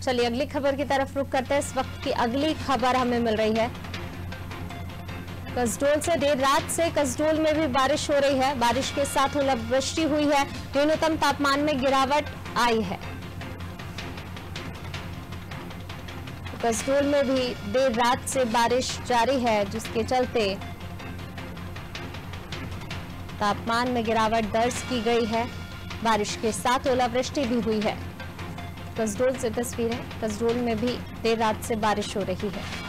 चलिए अगली खबर की तरफ रुख करते हैं। इस वक्त की अगली खबर हमें मिल रही है कसडोल से। देर रात से कसडोल में भी बारिश हो रही है। बारिश के साथ ओलावृष्टि हुई है। न्यूनतम तापमान में गिरावट आई है। कसडोल में भी देर रात से बारिश जारी है, जिसके चलते तापमान में गिरावट दर्ज की गई है। बारिश के साथ ओलावृष्टि भी हुई है। कसडोल से तस्वीरें। कसडोल में भी देर रात से बारिश हो रही है।